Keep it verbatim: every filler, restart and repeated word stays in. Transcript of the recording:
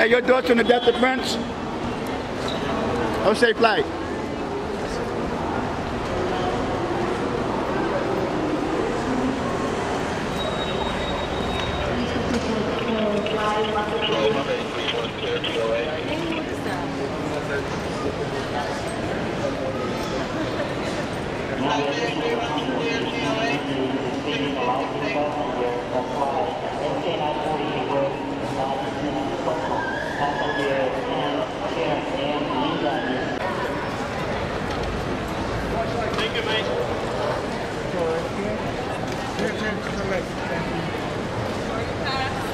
Hey, your thoughts on the death of Prince? Oh, safe flight. Thank you, mate. Here, here, to the left. Thank you.